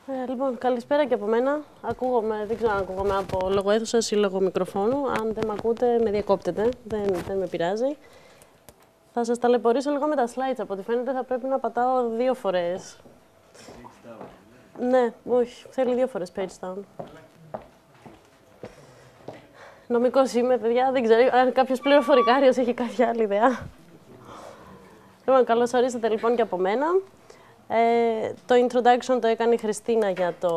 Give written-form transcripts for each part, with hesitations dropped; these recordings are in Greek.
Λοιπόν, καλησπέρα και από μένα. Ακούγομαι, δεν ξέρω αν ακούγομαι από λόγω αίθουσας ή λόγω μικροφόνου. Αν δεν με ακούτε, με διακόπτετε. Δεν με πειράζει. Θα σας ταλαιπωρήσω λίγο με τα slides. Από ό,τι φαίνεται θα πρέπει να πατάω 2 φορές. Ναι, όχι. Θέλει 2 φορές page down. Νομικός είμαι, παιδιά. Δεν ξέρω αν κάποιος πληροφορικάριος έχει κάποια άλλη ιδέα. Λοιπόν, καλώς ορίσατε λοιπόν και από μένα. Το introduction το έκανε η Χριστίνα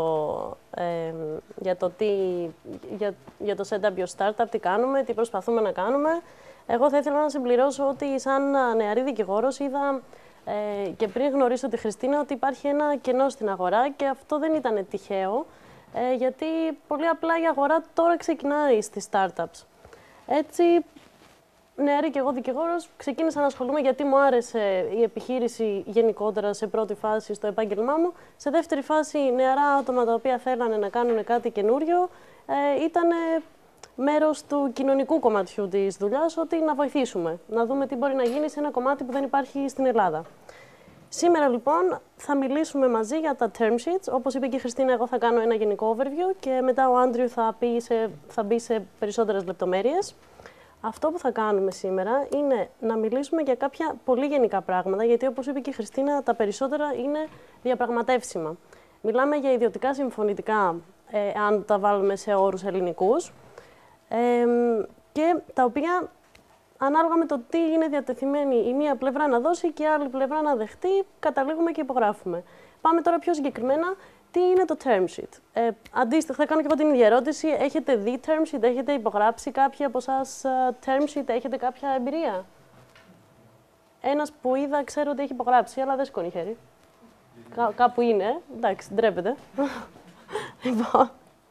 για το Set Up Your Startup, τι κάνουμε, τι προσπαθούμε να κάνουμε. Εγώ θα ήθελα να συμπληρώσω ότι σαν νεαρή δικηγόρος είδα και πριν γνωρίσω τη Χριστίνα ότι υπάρχει ένα κενό στην αγορά και αυτό δεν ήταν τυχαίο, γιατί πολύ απλά η αγορά τώρα ξεκινάει στις startups. Έτσι, νεαρή και εγώ δικηγόρος, ξεκίνησα να ασχολούμαι γιατί μου άρεσε η επιχείρηση γενικότερα σε πρώτη φάση στο επάγγελμά μου. Σε δεύτερη φάση, νεαρά άτομα τα οποία θέλανε να κάνουν κάτι καινούριο ήταν μέρος του κοινωνικού κομματιού της δουλειάς, ότι να βοηθήσουμε, να δούμε τι μπορεί να γίνει σε ένα κομμάτι που δεν υπάρχει στην Ελλάδα. Σήμερα λοιπόν θα μιλήσουμε μαζί για τα term sheets. Όπως είπε και η Χριστίνα, εγώ θα κάνω ένα γενικό overview και μετά ο Άντριου θα μπει σε περισσότερες λεπτομέρειες. Αυτό που θα κάνουμε σήμερα είναι να μιλήσουμε για κάποια πολύ γενικά πράγματα, γιατί όπως είπε και η Χριστίνα, τα περισσότερα είναι διαπραγματεύσιμα. Μιλάμε για ιδιωτικά συμφωνητικά, αν τα βάλουμε σε όρους ελληνικούς, και τα οποία, ανάλογα με το τι είναι διατεθειμένη η μία πλευρά να δώσει και η άλλη πλευρά να δεχτεί, καταλήγουμε και υπογράφουμε. Πάμε τώρα πιο συγκεκριμένα. Τι είναι το term sheet? Αντίστοιχα, θα κάνω και εγώ την ίδια ερώτηση. Έχετε δει term sheet, έχετε υπογράψει κάποιοι από εσάς term sheet, έχετε κάποια εμπειρία? Ένας που είδα, ξέρω ότι έχει υπογράψει, αλλά δεν σηκώνει χέρι. Κάπου είναι, εντάξει, ντρέπεται. Λοιπόν,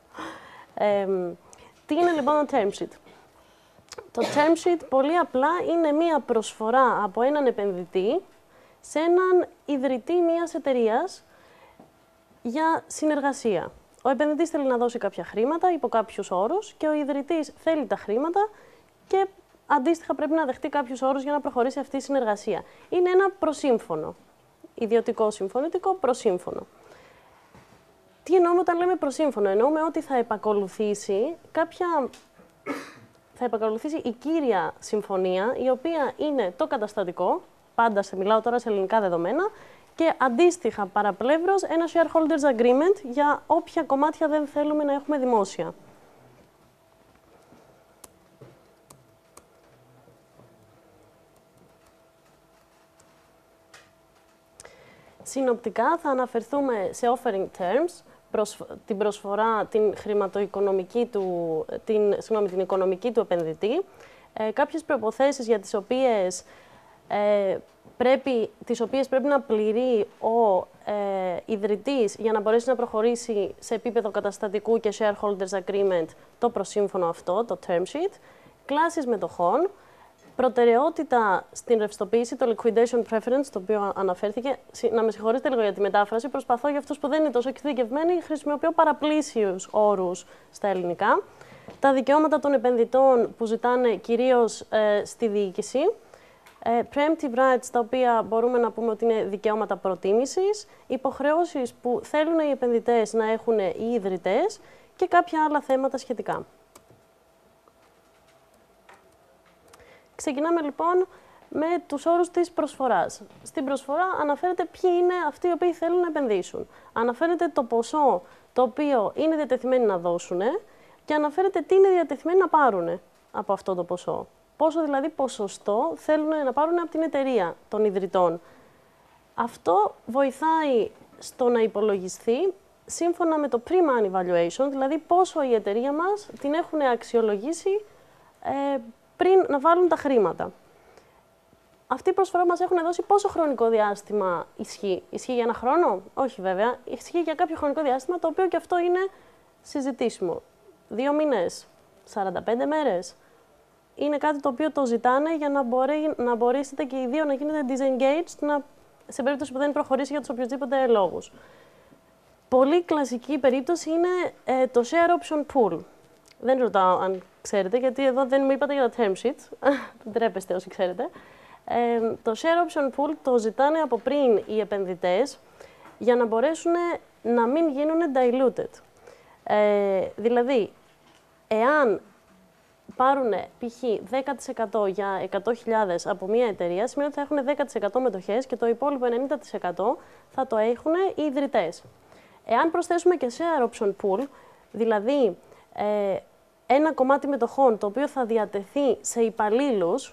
τι είναι λοιπόν το term sheet? Το term sheet πολύ απλά είναι μία προσφορά από έναν επενδυτή σε έναν ιδρυτή μιας εταιρείας για συνεργασία. Ο επενδυτής θέλει να δώσει κάποια χρήματα υπό κάποιους όρους και ο ιδρυτής θέλει τα χρήματα και αντίστοιχα πρέπει να δεχτεί κάποιους όρους για να προχωρήσει αυτή η συνεργασία. Είναι ένα προσύμφωνο. Ιδιωτικό συμφωνητικό προσύμφωνο. Τι εννοούμε όταν λέμε προσύμφωνο? Εννοούμε ότι θα επακολουθήσει η κύρια συμφωνία, η οποία είναι το καταστατικό, πάντα μιλάω τώρα σε ελληνικά δεδομένα, και αντίστοιχα παραπλεύρως ένα shareholders agreement για όποια κομμάτια δεν θέλουμε να έχουμε δημόσια. Συνοπτικά θα αναφερθούμε σε offering terms, την προσφορά, την οικονομική του επενδυτή, κάποιες προϋποθέσεις για τις οποίες πρέπει να πληρεί ο ιδρυτής για να μπορέσει να προχωρήσει σε επίπεδο καταστατικού και shareholders agreement το προσύμφωνο αυτό, το term sheet, κλάσεις μετοχών, προτεραιότητα στην ρευστοποίηση, το liquidation preference, το οποίο αναφέρθηκε. Να με συγχωρείτε λίγο για τη μετάφραση, προσπαθώ για αυτούς που δεν είναι τόσο εξειδικευμένοι, χρησιμοποιώ παραπλήσιους όρους στα ελληνικά. Τα δικαιώματα των επενδυτών που ζητάνε κυρίως στη διοίκηση. Preemptive rights, τα οποία μπορούμε να πούμε ότι είναι δικαιώματα προτίμησης, υποχρεώσεις που θέλουν οι επενδυτές να έχουν οι ιδρυτές και κάποια άλλα θέματα σχετικά. Ξεκινάμε λοιπόν με τους όρους της προσφοράς. Στην προσφορά αναφέρεται ποιοι είναι αυτοί οι οποίοι θέλουν να επενδύσουν. Αναφέρεται το ποσό το οποίο είναι διατεθειμένοι να δώσουν και αναφέρεται τι είναι διατεθειμένοι να πάρουν από αυτό το ποσό. Πόσο δηλαδή ποσοστό θέλουν να πάρουν από την εταιρεία των ιδρυτών. Αυτό βοηθάει στο να υπολογιστεί σύμφωνα με το pre-money valuation, δηλαδή πόσο η εταιρεία μας την έχουν αξιολογήσει πριν να βάλουν τα χρήματα. Αυτή η προσφορά μας έχουν δώσει πόσο χρονικό διάστημα ισχύει. Ισχύει για 1 χρόνο? Όχι βέβαια. Ισχύει για κάποιο χρονικό διάστημα, το οποίο και αυτό είναι συζητήσιμο. 2 μήνες, 45 μέρες. Είναι κάτι το οποίο το ζητάνε για να μπορέσετε και οι δύο να γίνετε disengaged σε περίπτωση που δεν προχωρήσει για τους οποιοδήποτε λόγους. Πολύ κλασική περίπτωση είναι το share option pool. Δεν ρωτάω αν ξέρετε, γιατί εδώ δεν μου είπατε για τα term sheets. Ντρέπεστε όσοι ξέρετε. Το share option pool το ζητάνε από πριν οι επενδυτές για να μπορέσουν να μην γίνουν diluted. Δηλαδή, εάν πάρουν π.χ. 10% για 100.000 από μία εταιρεία, σημαίνει ότι θα έχουν 10% μετοχές και το υπόλοιπο 90% θα το έχουν οι ιδρυτές. Εάν προσθέσουμε και share option pool, δηλαδή ένα κομμάτι μετοχών το οποίο θα διατεθεί σε υπαλλήλους,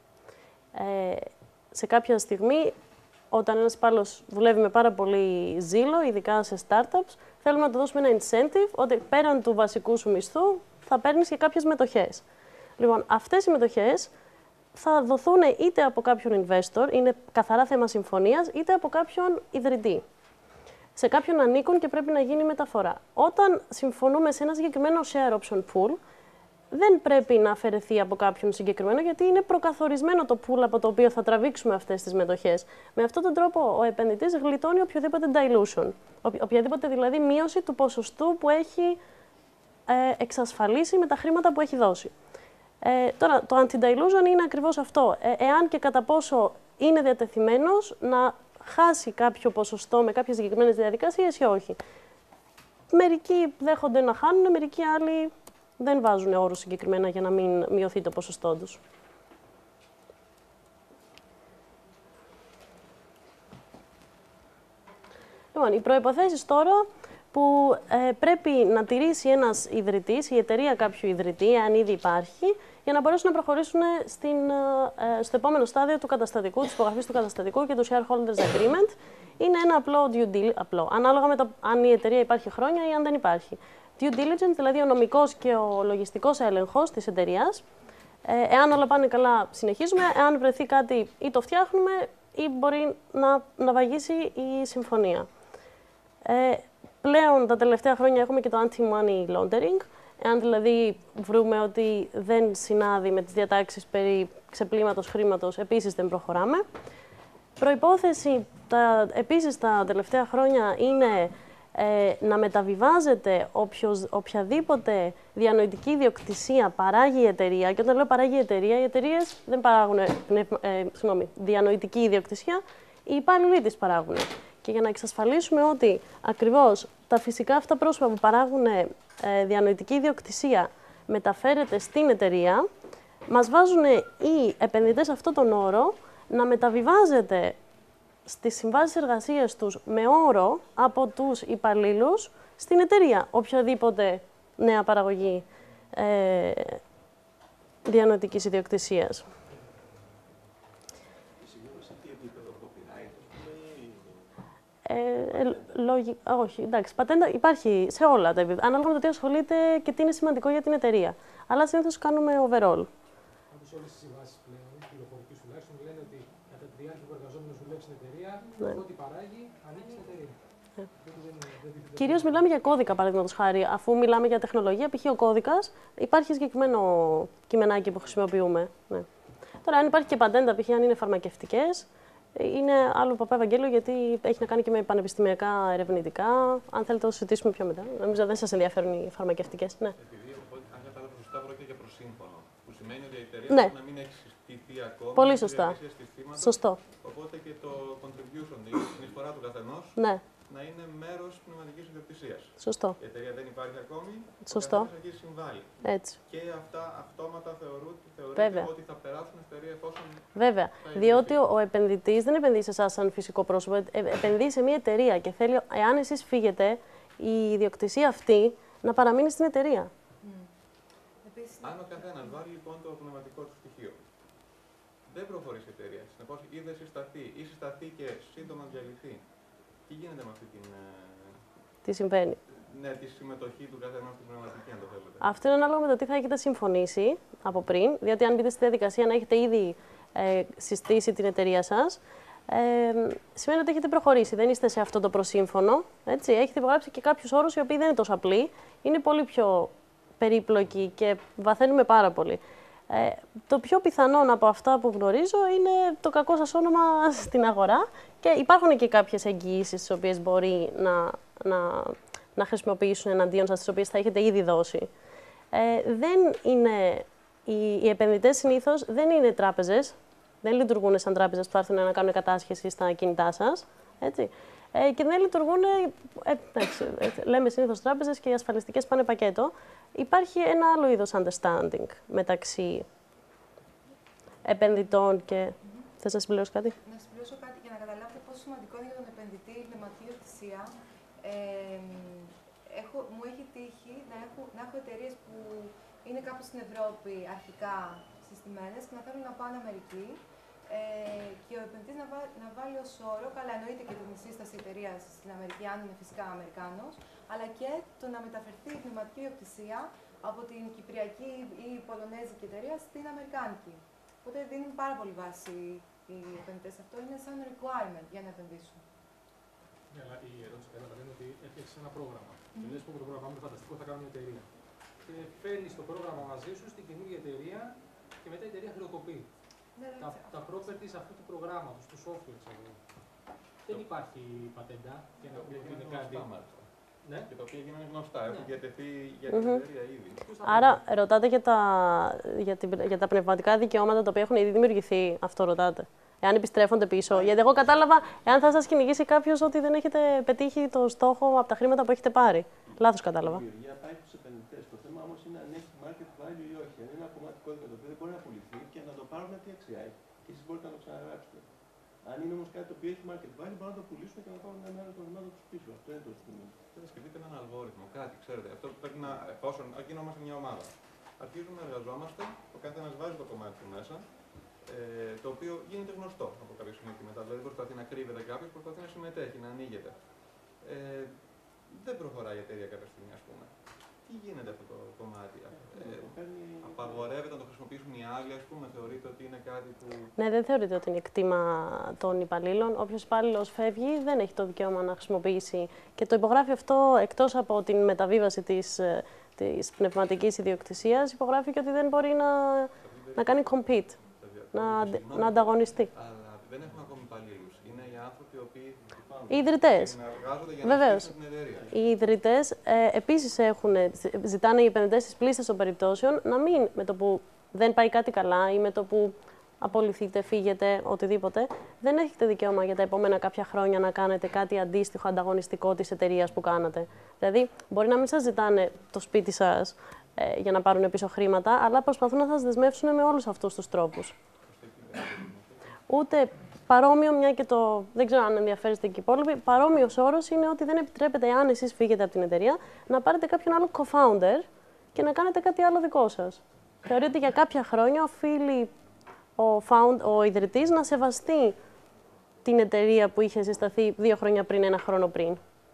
σε κάποια στιγμή, όταν ένας υπάλληλος δουλεύει με πάρα πολύ ζήλο, ειδικά σε startups, θέλουμε να του δώσουμε ένα incentive, ότι πέραν του βασικού σου μισθού θα παίρνεις και κάποιες μετοχές. Λοιπόν, αυτές οι μετοχές θα δοθούν είτε από κάποιον investor, είναι καθαρά θέμα συμφωνίας, είτε από κάποιον ιδρυτή. Σε κάποιον ανήκουν και πρέπει να γίνει μεταφορά. Όταν συμφωνούμε σε ένα συγκεκριμένο share option pool, δεν πρέπει να αφαιρεθεί από κάποιον συγκεκριμένο, γιατί είναι προκαθορισμένο το pool από το οποίο θα τραβήξουμε αυτές τις μετοχές. Με αυτόν τον τρόπο, ο επενδυτής γλιτώνει οποιοδήποτε dilution, οποιαδήποτε δηλαδή μείωση του ποσοστού που έχει εξασφαλίσει με τα χρήματα που έχει δώσει. Τώρα, το anti-dilution είναι ακριβώς αυτό. Εάν και κατά πόσο είναι διατεθειμένος να χάσει κάποιο ποσοστό με κάποιες συγκεκριμένες διαδικασίες ή όχι. Μερικοί δέχονται να χάνουν, μερικοί άλλοι δεν βάζουν όρους συγκεκριμένα για να μην μειωθεί το ποσοστό τους. Λοιπόν, οι προϋποθέσεις τώρα που πρέπει να τηρήσει ένας ιδρυτής, η εταιρεία κάποιου ιδρυτή, αν ήδη υπάρχει, για να μπορέσουν να προχωρήσουν στο επόμενο στάδιο του καταστατικού, της υπογραφής του καταστατικού και του shareholders agreement. Είναι ένα απλό due diligence, ανάλογα με το αν η εταιρεία υπάρχει χρόνια ή αν δεν υπάρχει. Due diligence, δηλαδή ο νομικός και ο λογιστικός έλεγχος της εταιρείας. Εάν όλα πάνε καλά, συνεχίζουμε. Εάν βρεθεί κάτι, ή το φτιάχνουμε ή μπορεί να βαγίσει η συμφωνία. Πλέον τα τελευταία χρόνια έχουμε και το anti-money laundering. Εάν δηλαδή βρούμε ότι δεν συνάδει με τις διατάξεις περί ξεπλήματος χρήματος, επίσης δεν προχωράμε. Προϋπόθεση επίσης τα τελευταία χρόνια είναι να μεταβιβάζεται οποιαδήποτε διανοητική ιδιοκτησία παράγει η εταιρεία. Και όταν λέω παράγει η εταιρεία, οι εταιρείες δεν παράγουν διανοητική ιδιοκτησία, οι υπάλληλοι της παράγουν. Και για να εξασφαλίσουμε ότι ακριβώς τα φυσικά αυτά πρόσωπα που παράγουν διανοητική ιδιοκτησία μεταφέρεται στην εταιρεία, μας βάζουν οι επενδυτές αυτόν τον όρο να μεταβιβάζεται στις συμβάσεις εργασίας τους με όρο από τους υπαλλήλους στην εταιρεία, οποιαδήποτε νέα παραγωγή διανοητικής ιδιοκτησίας. Όχι, εντάξει, πατέντα υπάρχει σε όλα τα επίπεδα, ανάλογα με το τι ασχολείται και τι είναι σημαντικό για την εταιρεία. Αλλά συνήθως κάνουμε overall. Όπως όλες τις συμβάσεις πλέον, πληροφορικής τουλάχιστον, λένε ότι κατά τη διάρκεια που ο εργαζόμενος δουλεύει στην εταιρεία, ό,τι παράγει ανήκει στην εταιρεία. Κυρίως μιλάμε για κώδικα, παραδείγματος χάρη. Αφού μιλάμε για τεχνολογία, π.χ. ο κώδικας, υπάρχει συγκεκριμένο κειμενάκι που χρησιμοποιούμε. Ναι. Τώρα, αν υπάρχει και πατέντα, π.χ. αν είναι φαρμακευτικές, είναι άλλο παπά Ευαγγέλιο, γιατί έχει να κάνει και με πανεπιστημιακά ερευνητικά. Αν θέλετε, το συζητήσουμε πιο μετά. Νομίζω δεν σας ενδιαφέρουν οι φαρμακευτικές. Ναι. Επειδή, αν κατάλαβα σωστά, πρόκειται για προσύμφωνο. Που σημαίνει ότι η εταιρεία ναι. να μην έχει συστηθεί ακόμα. Πολύ σωστά. Σωστό. Οπότε και το contribution, η συνεισφορά του καθενός, ναι. να είναι μέρος πνευματικής ιδιοκτησίας. Σωστό. Η εταιρεία δεν υπάρχει ακόμη. Σωστό. Εκεί συμβάλλει. Έτσι. Και αυτά αυτόματα θεωρείται ότι θα περάσουν στην εταιρεία εφόσον. Βέβαια. Διότι ο επενδυτής δεν επενδύει σε εσάς σαν φυσικό πρόσωπο, επενδύει σε μια εταιρεία και θέλει, εάν εσείς φύγετε, η ιδιοκτησία αυτή να παραμείνει στην εταιρεία. Αν ο καθένας βάλει λοιπόν το πνευματικό του στοιχείο, δεν προχωρήσει η εταιρεία. Συνεπώς, ή δεν συσταθεί, ή συσταθεί και σύντομα διαλυθεί. Τι γίνεται με αυτή την. Τι συμβαίνει. Ναι, τη συμμετοχή του καθενός στην πνευματική, αν το θέλετε. Αυτό είναι ανάλογα με το τι θα έχετε συμφωνήσει από πριν. Διότι αν μπείτε στη διαδικασία να έχετε ήδη συστήσει την εταιρεία σας, σημαίνει ότι έχετε προχωρήσει. Δεν είστε σε αυτό το προσύμφωνο. Έτσι. Έχετε υπογράψει και κάποιους όρους οι οποίοι δεν είναι τόσο απλοί. Είναι πολύ πιο περίπλοκοι και βαθαίνουμε πάρα πολύ. Το πιο πιθανό από αυτά που γνωρίζω είναι το κακό σας όνομα στην αγορά και υπάρχουν και κάποιες εγγυήσεις τις οποίες μπορεί να χρησιμοποιήσουν εναντίον σας, τις οποίες θα έχετε ήδη δώσει. Οι επενδυτές συνήθως δεν είναι τράπεζες, δεν λειτουργούν σαν τράπεζες που θα έρθουν να κάνουν κατάσχεση στα κινητά σας. Έτσι. Και δεν λειτουργούν, λέμε συνήθως τράπεζες και οι ασφαλιστικές πάνε πακέτο. Υπάρχει ένα άλλο είδος understanding μεταξύ επενδυτών και... Θες να συμπληρώσεις κάτι? Να συμπληρώσω κάτι για να καταλάβετε πόσο σημαντικό είναι για τον επενδυτή η πνευματική ιδιοκτησία. Μου έχει τύχει να έχω εταιρείες που είναι κάπου στην Ευρώπη αρχικά συστημένες και να θέλουν να πάνε Αμερική και ο επενδυτής να βάλει ως όρο, καλά εννοείται και την σύσταση εταιρείας στην Αμερική, αν είναι φυσικά Αμερικάνος, αλλά και το να μεταφερθεί η πνευματική ιδιοκτησία από την Κυπριακή ή Πολωνέζικη εταιρεία στην Αμερικάνικη. Οπότε δίνουν πάρα πολύ βάση οι επενδυτές. Αυτό είναι σαν requirement για να επενδύσουν. Ναι, αλλά η ερώτηση καταλαβαίνει ότι έφτιαξε ένα πρόγραμμα. Και λες πω το πρόγραμμα είναι φανταστικό, θα κάνω μια εταιρεία. Και φέρνει το πρόγραμμα μαζί σου στην καινούργια εταιρεία και μετά η εταιρεία χρεοκοπεί. Ναι, Τα properties αυτού του προγράμματος, του software, ξέρω. Δεν υπάρχει πατέντα για να πούμε ότι είναι κάτι. Ναι. Και τα οποία γίνανε γνωστά, έχουν διατεθεί για την εταιρεία ήδη. Άρα, ρωτάτε για τα πνευματικά δικαιώματα τα οποία έχουν ήδη δημιουργηθεί, αυτό ρωτάτε. Εάν επιστρέφονται πίσω. Γιατί εγώ κατάλαβα, εάν θα σας κυνηγήσει κάποιος ότι δεν έχετε πετύχει το στόχο από τα χρήματα που έχετε πάρει. Λάθος κατάλαβα. Η δημιουργία πάει στους επενδυτές. Το θέμα όμως είναι αν έχει market value ή όχι. Αν είναι ένα κομμάτι κώδικα το οποίο δεν μπορεί να πουληθεί και να το πάρουν τι αξία έχει. Και εσείς μπορείτε να το ξαναγράψετε. Αν είναι όμως κάτι το οποίο έχει market value, μπορούν να το πουλήσουν και να πάρουν ένα μέρο των χρημάτων τους πίσω. Αυτό είναι το ζήτημα. Θα σκεφτείτε έναν αλγόριθμο, κάτι, ξέρετε. Αυτό που πρέπει να, εφόσον γινόμαστε μια ομάδα, αρχίζουμε να εργαζόμαστε, ο καθένας βάζει το κομμάτι του μέσα, το οποίο γίνεται γνωστό από κάποιο σημείο και μετά. Δηλαδή προσπαθεί να κρύβεται κάποιος, προσπαθεί να συμμετέχει, να ανοίγεται. Δεν προχωράει η εταιρεία κάποια στιγμή, ας πούμε. Τι γίνεται αυτό το κομμάτι? Απαγορεύεται να το χρησιμοποιήσουν οι άλλοι, ας πούμε, θεωρείτε ότι είναι κάτι που... Ναι, δεν θεωρείται ότι είναι κτήμα των υπαλλήλων. Όποιος υπάλληλος φεύγει δεν έχει το δικαίωμα να χρησιμοποιήσει. Και το υπογράφει αυτό εκτός από την μεταβίβαση της πνευματικής ιδιοκτησίας, υπογράφει και ότι δεν μπορεί να κάνει compete, να ανταγωνιστεί. Αλλά δεν έχουμε ακόμη υπαλλήλους. Είναι οι άνθρωποι οι οποίοι Οι ιδρυτές. Βεβαίως. Οι ιδρυτές επίσης ζητάνε οι επενδυτές στις πλήστες των περιπτώσεων να μην, με το που δεν πάει κάτι καλά ή με το που απολυθείτε, φύγετε, οτιδήποτε, δεν έχετε δικαίωμα για τα επόμενα κάποια χρόνια να κάνετε κάτι αντίστοιχο, ανταγωνιστικό της εταιρείας που κάνατε. Δηλαδή, μπορεί να μην σας ζητάνε το σπίτι σας για να πάρουν πίσω χρήματα, αλλά προσπαθούν να σας δεσμεύσουν με όλους αυτούς τους τρόπους. Ούτε παρόμοιο, μια και δεν ξέρω αν ενδιαφέρεστε και οι υπόλοιποι, παρόμοιος όρος είναι ότι δεν επιτρέπεται, αν εσείς φύγετε από την εταιρεία, να πάρετε κάποιον άλλο co-founder και να κάνετε κάτι άλλο δικό σας. Θεωρείται ότι για κάποια χρόνια οφείλει ο ιδρυτής να σεβαστεί την εταιρεία που είχε συσταθεί 2 χρόνια πριν, 1 χρόνο πριν.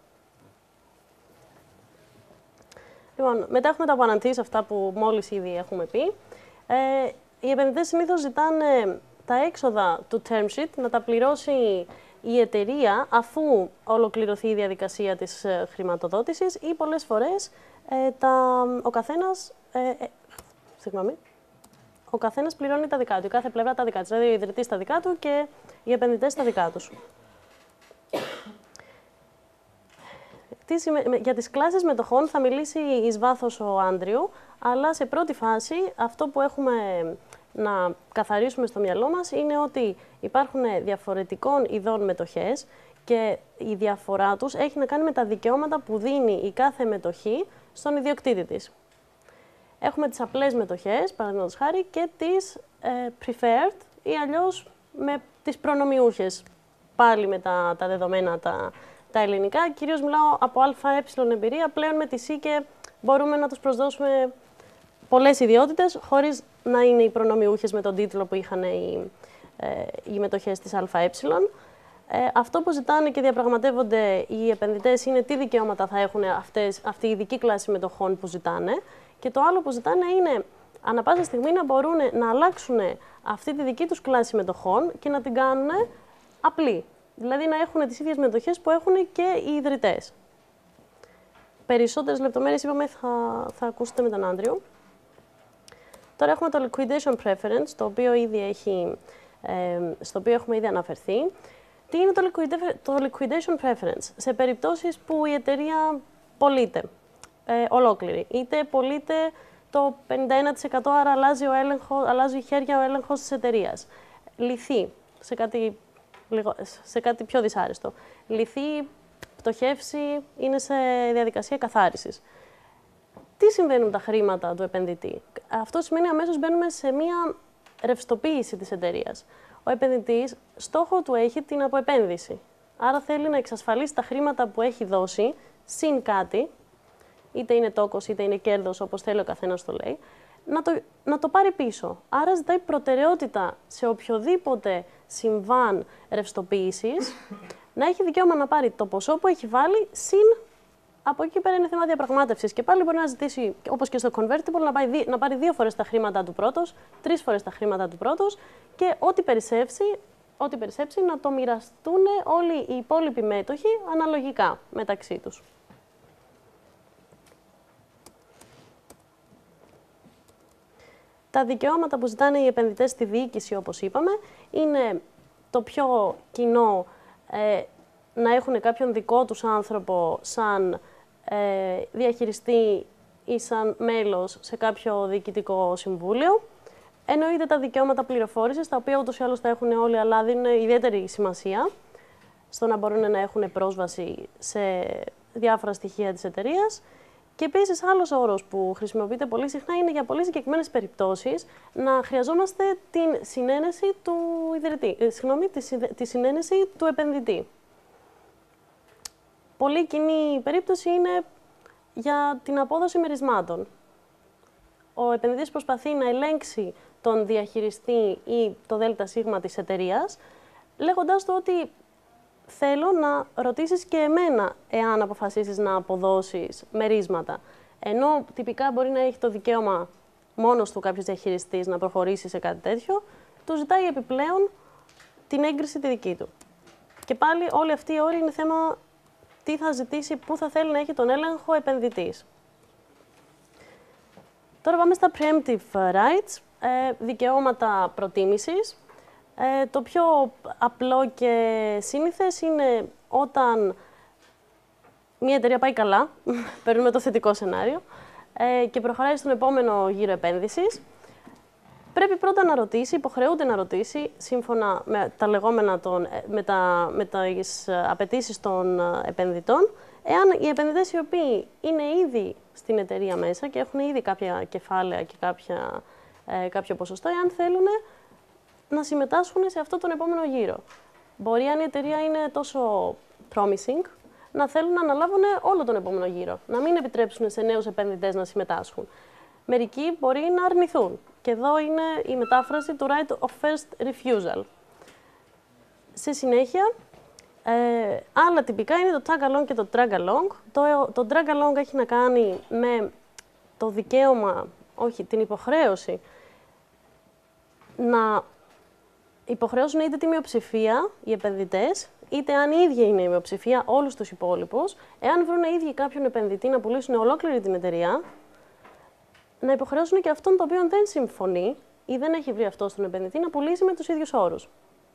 Λοιπόν, μετά έχουμε τα guarantees, αυτά που μόλις ήδη έχουμε πει. Οι επενδυτές συνήθως ζητάνε τα έξοδα του term sheet να τα πληρώσει η εταιρεία αφού ολοκληρωθεί η διαδικασία της χρηματοδότησης ή πολλές φορές ο καθένας πληρώνει τα δικά του, η κάθε πλευρά τα δικά της, δηλαδή ο ιδρυτής τα δικά του και οι επενδυτές τα δικά τους. Για τις κλάσεις μετοχών θα μιλήσει εις βάθος ο Άντριου, αλλά σε πρώτη φάση αυτό που έχουμε να καθαρίσουμε στο μυαλό μας είναι ότι υπάρχουν διαφορετικών ειδών μετοχές και η διαφορά τους έχει να κάνει με τα δικαιώματα που δίνει η κάθε μετοχή στον ιδιοκτήτη της. Έχουμε τις απλές μετοχές, παραδείγματος χάρη, και τις preferred ή αλλιώς με τις προνομιούχες. Πάλι με τα δεδομένα τα ελληνικά. Κυρίως μιλάω από ΑΕ εμπειρία, πλέον με τη ΣΥΚΕ μπορούμε να τους προσδώσουμε πολλές ιδιότητες, χωρίς να είναι οι προνομιούχες με τον τίτλο που είχαν οι μετοχές της ΑΕ. Αυτό που ζητάνε και διαπραγματεύονται οι επενδυτές είναι τι δικαιώματα θα έχουν αυτή η ειδική κλάση μετοχών που ζητάνε. Και το άλλο που ζητάνε είναι ανά πάσα στιγμή να μπορούν να αλλάξουν αυτή τη δική τους κλάση μετοχών και να την κάνουν απλή. Δηλαδή να έχουν τις ίδιες μετοχές που έχουν και οι ιδρυτές. Περισσότερες λεπτομέρειες, είπαμε, θα ακούσετε με τον Άντριο. Τώρα έχουμε το liquidation preference, στο οποίο έχουμε ήδη αναφερθεί. Τι είναι το liquidation preference? Σε περιπτώσεις που η εταιρεία πωλείται ολόκληρη, είτε πωλείται το 51%, άρα αλλάζει χέρια ο έλεγχος της εταιρείας. Λυθεί σε κάτι σε κάτι πιο δυσάρεστο. Λυθεί, πτωχεύσει, είναι σε διαδικασία καθάρισης. Τι συμβαίνει με τα χρήματα του επενδυτή? Αυτό σημαίνει αμέσως μπαίνουμε σε μία ρευστοποίηση της εταιρείας. Ο επενδυτής στόχο του έχει την αποεπένδυση. Άρα θέλει να εξασφαλίσει τα χρήματα που έχει δώσει, συν κάτι, είτε είναι τόκος είτε είναι κέρδος, όπως θέλει ο καθένας το λέει, να το πάρει πίσω. Άρα ζητάει προτεραιότητα σε οποιοδήποτε συμβάν ρευστοποίησης, να έχει δικαίωμα να πάρει το ποσό που έχει βάλει, συν από εκεί πέρα είναι θέμα διαπραγμάτευσης. Και πάλι μπορεί να ζητήσει, όπως και στο convertible, να πάρει 2 φορές τα χρήματα του πρώτος, 3 φορές τα χρήματα του πρώτος και ό,τι περισσέψει να το μοιραστούν όλοι οι υπόλοιποι μέτοχοι αναλογικά μεταξύ τους. Τα δικαιώματα που ζητάνε οι επενδυτές στη διοίκηση, όπως είπαμε, είναι το πιο κοινό, να έχουν κάποιον δικό τους άνθρωπο σαν διαχειριστή ή σαν μέλος σε κάποιο διοικητικό συμβούλιο. Εννοείται τα δικαιώματα πληροφόρησης, τα οποία ούτως ή άλλως τα έχουν όλοι, αλλά δίνουν ιδιαίτερη σημασία στο να μπορούν να έχουν πρόσβαση σε διάφορα στοιχεία της εταιρείας. Και επίσης, άλλος όρος που χρησιμοποιείται πολύ συχνά είναι για πολύ συγκεκριμένες περιπτώσεις να χρειαζόμαστε την συνένεση του τη συνένεση του επενδυτή. Πολύ κοινή περίπτωση είναι για την απόδοση μερισμάτων. Ο επενδυτής προσπαθεί να ελέγξει τον διαχειριστή ή το ΔΣ της εταιρείας, λέγοντάς του ότι θέλω να ρωτήσεις και εμένα εάν αποφασίσεις να αποδώσεις μερίσματα. Ενώ τυπικά μπορεί να έχει το δικαίωμα μόνος του κάποιος διαχειριστής να προχωρήσει σε κάτι τέτοιο, του ζητάει επιπλέον την έγκριση τη δική του. Και πάλι όλοι αυτοί οι όροι είναι θέμα τι θα ζητήσει, πού θα θέλει να έχει τον έλεγχο επενδυτής. Τώρα πάμε στα preemptive rights, δικαιώματα προτίμησης. Το πιο απλό και σύνηθες είναι όταν μια εταιρεία πάει καλά, παίρνουμε το θετικό σενάριο, και προχωράει στον επόμενο γύρο επένδυσης. Πρέπει πρώτα να ρωτήσει, υποχρεούται να ρωτήσει, σύμφωνα με τα λεγόμενα με τις απαιτήσεις των επενδυτών, εάν οι επενδυτές οι οποίοι είναι ήδη στην εταιρεία μέσα και έχουν ήδη κάποια κεφάλαια και κάποιο ποσοστό, εάν θέλουν να συμμετάσχουν σε αυτό τον επόμενο γύρο. Μπορεί, αν η εταιρεία είναι τόσο promising, να θέλουν να αναλάβουν όλο τον επόμενο γύρο, να μην επιτρέψουν σε νέους επενδυτές να συμμετάσχουν. Μερικοί μπορεί να αρνηθούν. Και εδώ είναι η μετάφραση του right of first refusal. Στη συνέχεια, άλλα τυπικά είναι το tag along και το drag along. Το drag along έχει να κάνει με το δικαίωμα, όχι, την υποχρέωση, να υποχρεώσουν είτε τη μειοψηφία οι επενδυτές, είτε αν η ίδια είναι η μειοψηφία όλους τους υπόλοιπους, εάν βρουν οι ίδιοι κάποιον επενδυτή να πουλήσουν ολόκληρη την εταιρεία, να υποχρεώσουν και αυτόν το οποίο δεν συμφωνεί ή δεν έχει βρει αυτό στον επενδυτή να πουλήσει με τους ίδιους όρους.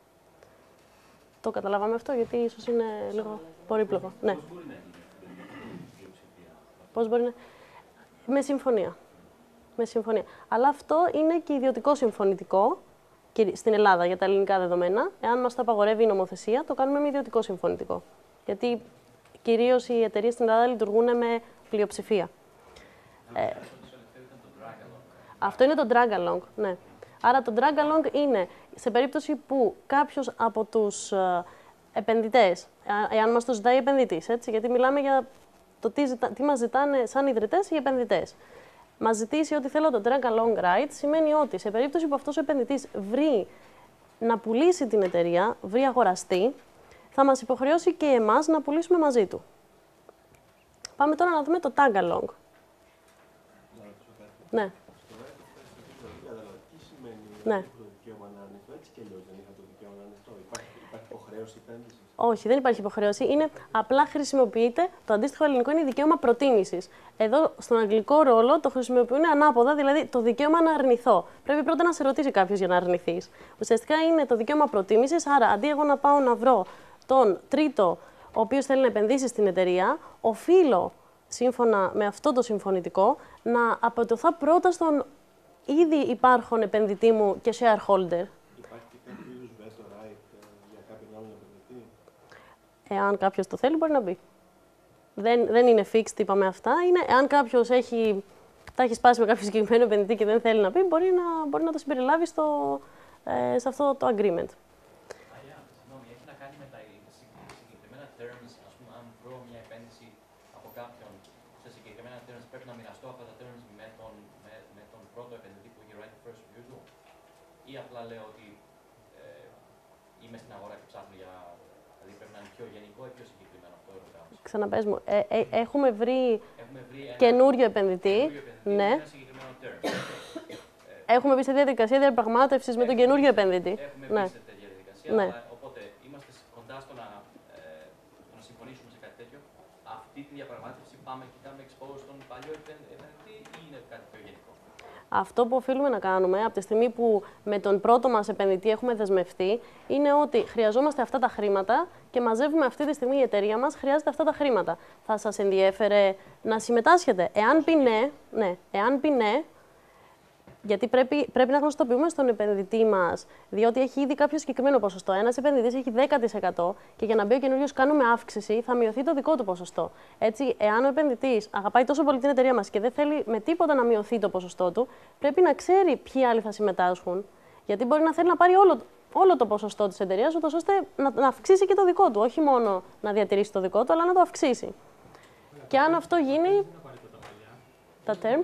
Το καταλάβαμε αυτό, γιατί ίσως είναι λίγο πολύπλοκο. Ναι. Πώς μπορεί να γίνει πλειοψηφία? Πώς μπορεί να... Με συμφωνία. Με συμφωνία. Αλλά αυτό είναι και ιδιωτικό συμφωνητικό στην Ελλάδα για τα ελληνικά δεδομένα. Εάν μας το απαγορεύει η νομοθεσία, το κάνουμε με ιδιωτικό συμφωνητικό. Γιατί κυρίως οι εταιρείες στην Ελλάδα λειτουργούν με πλειοψηφία. Αυτό είναι το drag along, ναι. Άρα το drag along είναι σε περίπτωση που κάποιος από τους επενδυτές, εάν μας το ζητάει επενδυτής, έτσι, γιατί μιλάμε για το τι μας ζητάνε σαν ιδρυτές οι επενδυτές. Μας ζητήσει ότι θέλω το drag along right, σημαίνει ότι σε περίπτωση που αυτός ο επενδυτής βρει να πουλήσει την εταιρεία, βρει αγοραστή, θα μας υποχρεώσει και εμάς να πουλήσουμε μαζί του. Πάμε τώρα να δούμε το tag along. Ναι. Τι σημαίνει Ναι. το δικαίωμα να αρνηθώ? Έτσι κι αλλιώς δεν είχα το δικαίωμα να αρνηθώ. Υπάρχει υποχρέωση επένδυσης? Όχι, δεν υπάρχει υποχρέωση. Είναι απλά χρησιμοποιείται, το αντίστοιχο ελληνικό είναι δικαίωμα προτίμησης. Εδώ στον αγγλικό ρόλο το χρησιμοποιούν ανάποδα, δηλαδή το δικαίωμα να αρνηθώ. Πρέπει πρώτα να σε ρωτήσει κάποιος για να αρνηθείς. Ουσιαστικά είναι το δικαίωμα προτίμησης, άρα αντί εγώ να πάω να βρω τον τρίτο, ο οποίος θέλει να επενδύσει στην εταιρεία, οφείλω, σύμφωνα με αυτό το συμφωνητικό, να αποτεθώ πρώτα στον ήδη υπάρχον επενδυτή μου και shareholder. Υπάρχει και κάποιο είδους veto right για κάποιον πρόγραμμα για επενδυτή. Εάν κάποιος το θέλει, μπορεί να μπει. Δεν είναι fixed, είπαμε αυτά. Είναι, εάν κάποιος τα έχει σπάσει με κάποιο συγκεκριμένο επενδυτή και δεν θέλει να μπει, μπορεί να το συμπεριλάβει σε αυτό το agreement. Συγγνώμη, έχει να κάνει με τα συγκεκριμένα terms, ας πούμε, αν βρω μια επένδυση από κάποιον σε συγκεκριμένα terms, πρέπει να μοιραστώ αυτά τα terms με τον πρώτο επενδυτή που έχει right of first refusal, ή απλά λέω ότι είμαι στην αγορά και ψάχνω για. Δηλαδή πρέπει να είναι πιο γενικό ή πιο συγκεκριμένο αυτό το κάνω. Ξαναπες μου, έχουμε βρει καινούριο επενδυτή. Ναι. Ένα συγκεκριμένο term. Έχουμε μπει σε διαδικασία διαπραγμάτευσης με τον καινούριο επενδυτή. Έχουμε Ναι. μπει σε τέτοια διαδικασία, Ναι. οπότε είμαστε κοντά στο να συμφωνήσουμε σε κάτι τέτοιο. Αυτή τη διαπραγμάτευση πάμε και κάνουμε expose στον παλιό επενδυτή ή είναι κάτι πιο γενικό? Αυτό που οφείλουμε να κάνουμε από τη στιγμή που με τον πρώτο μας επενδυτή έχουμε δεσμευτεί είναι ότι χρειαζόμαστε αυτά τα χρήματα και μαζεύουμε αυτή τη στιγμή η εταιρεία μας χρειάζεται αυτά τα χρήματα. Θα σας ενδιέφερε να συμμετάσχετε? Εάν πει ναι, εάν πει ναι, γιατί πρέπει να γνωστοποιούμε στον επενδυτή μας, διότι έχει ήδη κάποιο συγκεκριμένο ποσοστό. Ένας επενδυτής έχει 10% και για να μπει ο καινούριος κάνουμε αύξηση, θα μειωθεί το δικό του ποσοστό. Έτσι, εάν ο επενδυτής αγαπάει τόσο πολύ την εταιρεία μας και δεν θέλει με τίποτα να μειωθεί το ποσοστό του, πρέπει να ξέρει ποιοι άλλοι θα συμμετάσχουν. Γιατί μπορεί να θέλει να πάρει όλο το ποσοστό της εταιρείας, ώστε να αυξήσει και το δικό του. Όχι μόνο να διατηρήσει το δικό του, αλλά να το αυξήσει. Και αν αυτό γίνει. Τα terms.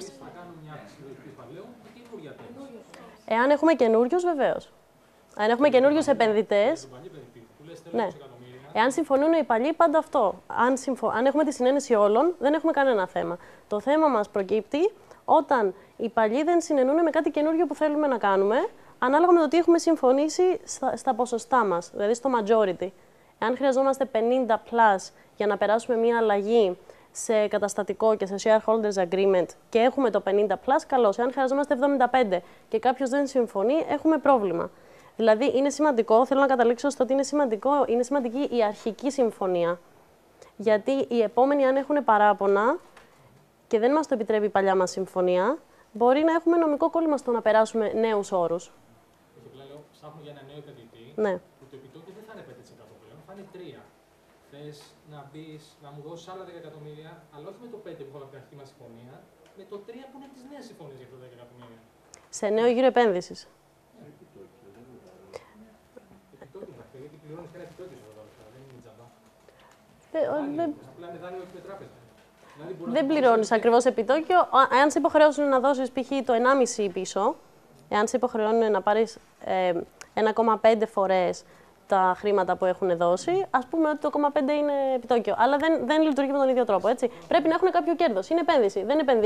Εάν έχουμε καινούριους, βεβαίως. Αν έχουμε καινούριους επενδυτές. Ναι. Εάν συμφωνούν οι παλιοί, πάντα αυτό. Αν έχουμε τη συνένεση όλων, δεν έχουμε κανένα θέμα. Το θέμα μας προκύπτει όταν οι παλιοί δεν συνενούν με κάτι καινούριο που θέλουμε να κάνουμε, ανάλογα με το τι έχουμε συμφωνήσει στα ποσοστά μας, δηλαδή στο majority. Εάν χρειαζόμαστε 50+ για να περάσουμε μια αλλαγή σε καταστατικό και σε shareholders agreement και έχουμε το 50+, καλώς. Εάν χρειαζόμαστε 75 και κάποιος δεν συμφωνεί, έχουμε πρόβλημα. Δηλαδή, είναι σημαντικό, θέλω να καταλήξω στο ότι είναι σημαντική η αρχική συμφωνία. Γιατί οι επόμενοι, αν έχουν παράπονα και δεν μας το επιτρέπει η παλιά μας συμφωνία, μπορεί να έχουμε νομικό κόλλημα στο να περάσουμε νέους όρους. Και απλά λέω, ψάχνω για ένα νέο επενδυτή, Ναι. που το επιτόκιο δεν θα είναι 5% πλέον, θα είναι 3%. Θες να μπεις, να μου δώσεις άλλα 10 εκατομμύρια, αλλά όχι με το 5 που είχαμε από την αρχή μας συμφωνία, με το 3 που είναι της νέας συμφωνίας για τα 10 εκατομμύρια. Σε νέο γύρο επένδυσης. Επιτόκιο θα θέλει, γιατί πληρώνεις και ένα επιτόκιο εδώ, δεν είναι τζαμπά. Απλά είναι δάνειο όχι με τράπεζα. Δεν πληρώνεις ακριβώς επιτόκιο. Εάν σε υποχρεώσουν να δώσεις π.χ. το 1,5 πίσω, εάν σε υποχρεώνουν να πάρεις 1,5 φορές τα χρήματα που έχουν δώσει, ας πούμε ότι το 0,5 είναι επιτόκιο. Αλλά δεν λειτουργεί με τον ίδιο τρόπο. Έτσι. Πρέπει να έχουν κάποιο κέρδος. Είναι επένδυση.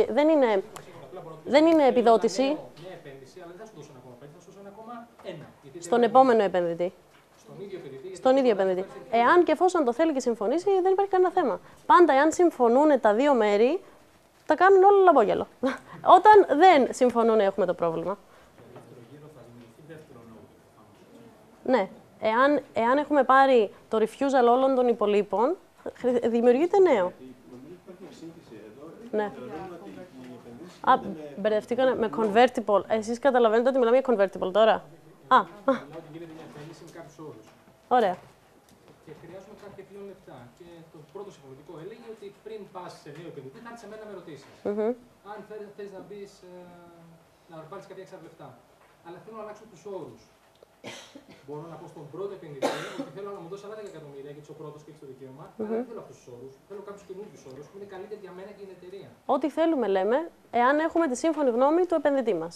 Δεν είναι επιδότηση. Μια επένδυση, αλλά δεν θα σου δώσω 1,5, θα σου δώσω 1,1. Στον επόμενο επενδυτή. Στον ίδιο επενδυτή. Εάν και εφόσον το θέλει και συμφωνήσει, δεν υπάρχει κανένα θέμα. Πάντα, εάν συμφωνούν τα δύο μέρη, τα κάνουν όλα λαμπόγελο. Όταν δεν συμφωνούν, έχουμε το πρόβλημα. Ναι. Εάν έχουμε πάρει το refusal όλων των υπολείπων, δημιουργείται νέο. Ναι. Μπερδευτήκανε με convertible. Εσείς καταλαβαίνετε ότι μιλάμε για convertible τώρα. Ωραία. Και χρειάζομαι κάποια πλέον λεπτά. Και το πρώτο συμφωνητικό έλεγε ότι πριν πας σε νέο επενδυτή, θα έρθει σε μένα να με ρωτήσεις. Αν θες να μπεις, να πάρεις κάποια έξτρα λεφτά. Αλλά θέλω να αλλάξω τους όρους. Μπορώ να πω στον πρώτο επενδυτή ότι θέλω να μου δώσει άλλα 10 εκατομμύρια γιατί είσαι ο πρώτος και έχεις το δικαίωμα. Αλλά δεν θέλω αυτούς τους όρους. Θέλω κάποιους καινούριους όρους που είναι καλύτεροι για μένα και την εταιρεία. Ό,τι θέλουμε, λέμε, εάν έχουμε τη σύμφωνη γνώμη του επενδυτή μας.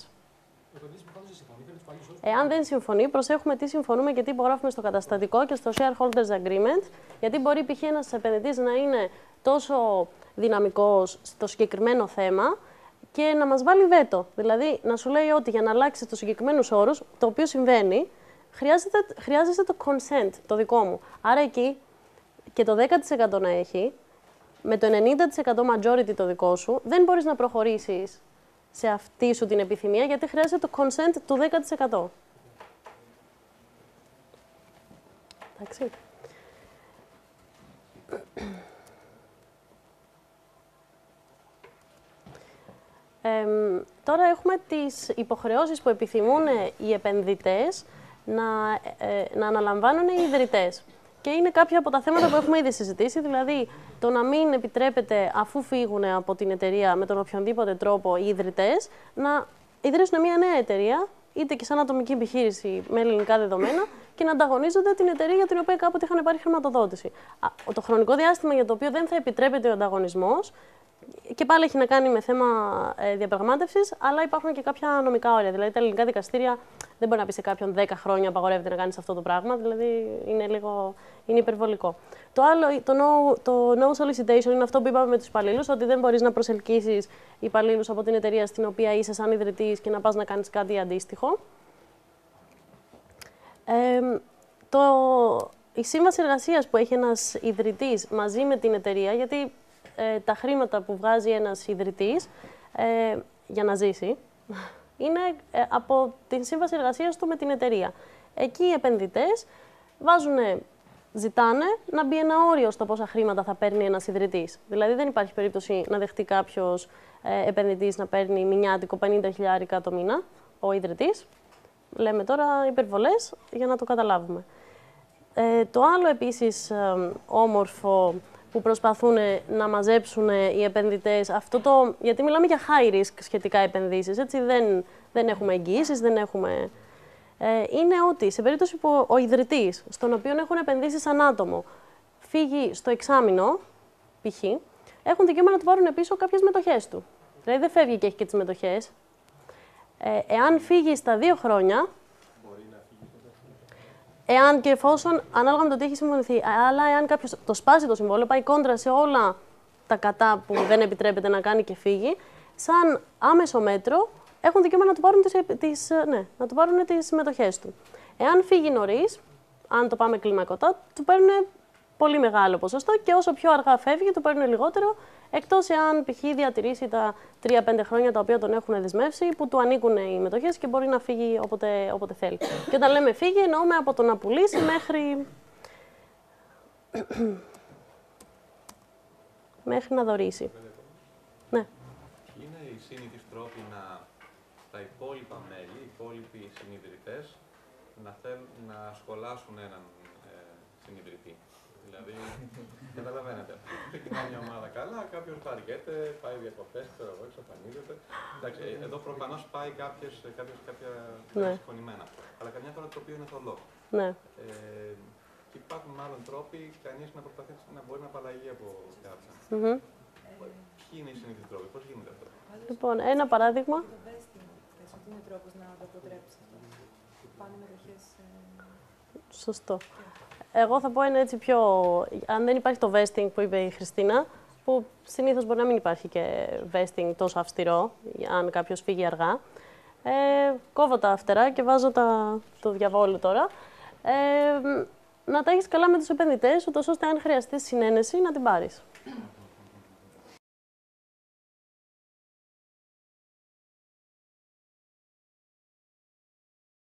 Εάν δεν συμφωνεί, προσέχουμε τι συμφωνούμε και τι υπογράφουμε στο καταστατικό και στο shareholders agreement, γιατί μπορεί π.χ. ένας επενδυτής να είναι τόσο δυναμικός στο συγκεκριμένο θέμα και να μας βάλει βέτο. Δηλαδή, να σου λέει ότι για να αλλάξει τους συγκεκριμένους όρους, το οποίο συμβαίνει, χρειάζεται το consent, το δικό μου. Άρα εκεί και το 10% να έχει, με το 90% majority το δικό σου, δεν μπορείς να προχωρήσεις σε αυτή σου την επιθυμία, γιατί χρειάζεται το consent του 10%. Εντάξει. Τώρα έχουμε τις υποχρεώσεις που επιθυμούν οι επενδυτές να αναλαμβάνουν οι ιδρυτές. Και είναι κάποια από τα θέματα που έχουμε ήδη συζητήσει, δηλαδή το να μην επιτρέπεται, αφού φύγουν από την εταιρεία με τον οποιονδήποτε τρόπο οι ιδρυτές, να ιδρύσουν μια νέα εταιρεία, είτε και σαν ατομική επιχείρηση με ελληνικά δεδομένα, και να ανταγωνίζονται την εταιρεία για την οποία κάποτε είχαν πάρει χρηματοδότηση. Το χρονικό διάστημα για το οποίο δεν θα επιτρέπεται ο ανταγωνισμός, και πάλι έχει να κάνει με θέμα διαπραγμάτευσης, αλλά υπάρχουν και κάποια νομικά όρια. Δηλαδή, τα ελληνικά δικαστήρια δεν μπορεί να πει σε κάποιον 10 χρόνια απαγορεύεται να κάνεις αυτό το πράγμα. Δηλαδή, είναι υπερβολικό. Το άλλο, το no solicitation, είναι αυτό που είπαμε με τους υπαλλήλους, ότι δεν μπορείς να προσελκύσεις υπαλλήλους από την εταιρεία στην οποία είσαι σαν ιδρυτής και να πας να κάνεις κάτι αντίστοιχο. Η σύμβαση εργασίας που έχει ένας ιδρυτής μαζί με την εταιρεία, γιατί τα χρήματα που βγάζει ένας ιδρυτής για να ζήσει είναι από την σύμβαση εργασίας του με την εταιρεία. Εκεί οι επενδυτές ζητάνε να μπει ένα όριο στο πόσα χρήματα θα παίρνει ένας ιδρυτής. Δηλαδή δεν υπάρχει περίπτωση να δεχτεί κάποιος επενδυτής να παίρνει μηνιάτικο 50.000 το μήνα, ο ιδρυτής. Λέμε τώρα υπερβολές για να το καταλάβουμε. Το άλλο επίσης όμορφο που προσπαθούν να μαζέψουν οι επενδυτές, γιατί μιλάμε για high risk σχετικά επενδύσεις, έτσι, δεν έχουμε εγγυήσεις, είναι ότι σε περίπτωση που ο ιδρυτής, στον οποίο έχουν επενδύσει σαν άτομο, φύγει στο εξάμηνο, π.χ., έχουν δικαίωμα να του πάρουν πίσω κάποιες μετοχές του. Δηλαδή δεν φεύγει και έχει και τις μετοχές. Εάν φύγει στα 2 χρόνια, εάν και εφόσον, ανάλογα με το τι έχει συμφωνηθεί, αλλά εάν κάποιος το σπάσει το συμβόλαιο, πάει κόντρα σε όλα τα κατά που δεν επιτρέπεται να κάνει και φύγει, σαν άμεσο μέτρο έχουν δικαίωμα να του πάρουν τις μετοχές του. Εάν φύγει νωρίς, αν το πάμε κλιμακωτά, του παίρνουν πολύ μεγάλο ποσοστό και όσο πιο αργά φεύγει, του παίρνουν λιγότερο, εκτός εάν π.χ. διατηρήσει τα 3-5 χρόνια τα οποία τον έχουν δεσμεύσει, που του ανήκουν οι μετοχές και μπορεί να φύγει όποτε θέλει. Και όταν λέμε φύγει, εννοούμε από το να πουλήσει μέχρι να δωρήσει. Ναι. Ποιοι είναι οι συνήθεις τρόποι τα υπόλοιπα μέλη, οι υπόλοιποι συνειδητές, να θέλουν να σχολάσουν έναν συνειδητή? Δηλαδή, καταλαβαίνετε. Ξεκινάει μια ομάδα καλά, κάποιος βαριέται, πάει διακοπές, ξέρω εγώ, εξαφανίζεται. Εντάξει, εδώ προφανώς πάει κάποια συμφωνημένα. Αλλά καμιά φορά το οποίο είναι θολό. Ναι. Και υπάρχουν μάλλον τρόποι κανείς να προσπαθήσει να μπορεί να απαλλαγεί από κάποιον. Ποιοι είναι οι συνήθεις τρόποι, πώς γίνεται αυτό? Λοιπόν, ένα παράδειγμα. Το vesting, ότι είναι τρόπος να το αποτρέψει αυτό. Πάνε μετοχές. Σωστό. Εγώ θα πω ένα έτσι πιο... Αν δεν υπάρχει το vesting που είπε η Χριστίνα, που συνήθως μπορεί να μην υπάρχει και vesting τόσο αυστηρό, αν κάποιος φύγει αργά, κόβω τα φτερά και βάζω το διαβόλου τώρα. Να τα έχεις καλά με τους επενδυτές, ούτως ώστε αν χρειαστεί συνένεση να την πάρεις.